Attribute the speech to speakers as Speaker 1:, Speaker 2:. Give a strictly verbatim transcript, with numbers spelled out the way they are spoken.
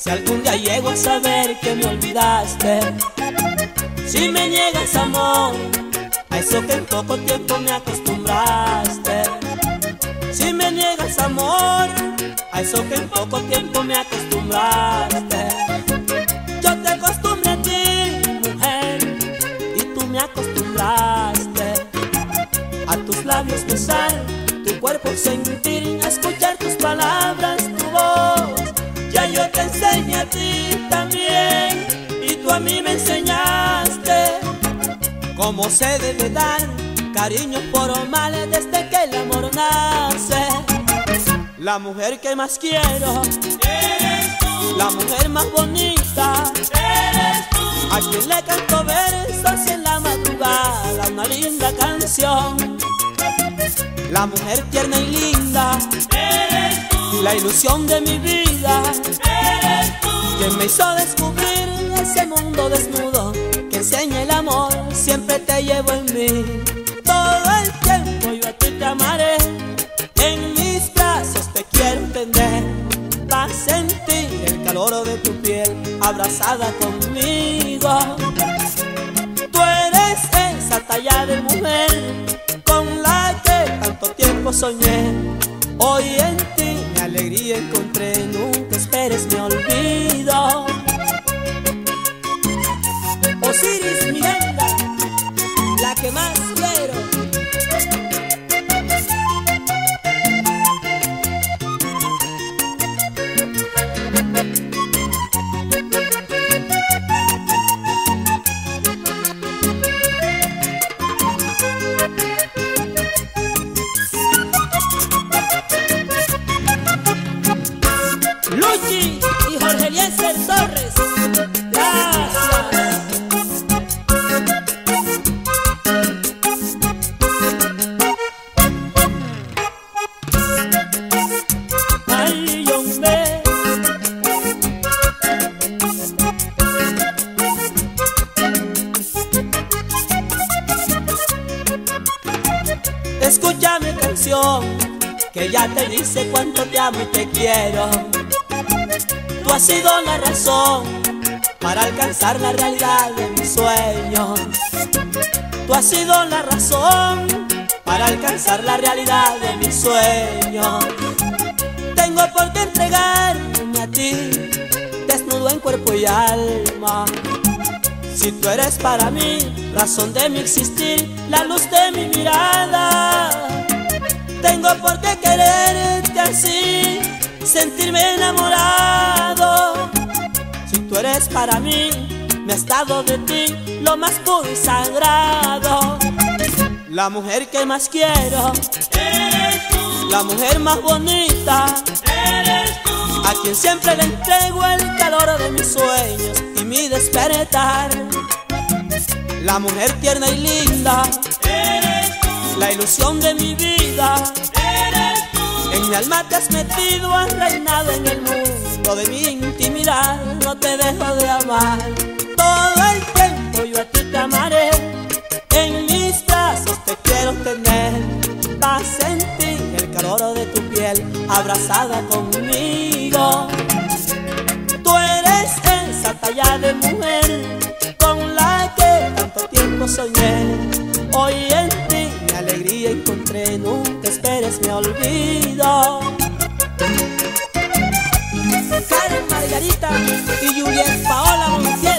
Speaker 1: Si algún día llego a saber que me olvidaste, si me niegas amor, a eso que en poco tiempo me acostumbraste. Si me niegas amor, a eso que en poco tiempo me acostumbraste. Yo te acostumbré a ti, mujer, y tú me acostumbraste a tus labios besar, tu cuerpo sentir, a escuchar tus palabras, tu voz. Ya yo te enseñé a ti también, y tú a mí me enseñaste cómo se debe dar cariño por o mal desde que el amor nace. La mujer que más quiero eres tú, la mujer más bonita eres tú, a quien le canto versos en la madrugada, una linda canción. La mujer tierna y linda eres tú, la ilusión de mi vida eres tú, quien me hizo descubrir ese mundo desnudo que enseña el amor, siempre te llevo en mí. Todo el tiempo yo a ti te amaré, en mis brazos te quiero entender, vas a sentir el calor de tu piel abrazada conmigo. Tú eres esa talla de mujer con la que tanto tiempo soñé. Hoy en ti mi alegría encontré, nunca esperes mi olvido. Osiris Miranda, la que más quiero. Luchi y Jorge Eliezer Torres, gracias. Ay, hombre, escucha mi canción, que ya te dice cuánto te amo y te quiero. Tú has sido la razón para alcanzar la realidad de mis sueños. Tú has sido la razón para alcanzar la realidad de mis sueños. Tengo por qué entregarme a ti, desnudo en cuerpo y alma. Si tú eres para mí, razón de mi existir, la luz de mi mirada. Tengo por qué quererte así, sentirme enamorado. Si tú eres para mí, mi estado de ti, lo más puro y sagrado. La mujer que más quiero eres tú, la mujer más bonita eres tú, a quien siempre le entrego el calor de mis sueños y mi despertar. La mujer tierna y linda eres tú, la ilusión de mi vida eres tú, en mi alma te has metido, has reinado en el mundo de mi intimidad. No te dejo de amar, todo el tiempo yo a ti te amaré, en mis brazos te quiero tener, vas a sentir el calor de tu piel abrazada conmigo. Tú eres esa talla de mujer con la que tanto tiempo soñé. Hoy en ti mi alegría encontré, nunca esperes mi olvido. Karen Margarita y Juliet Paola Montiel.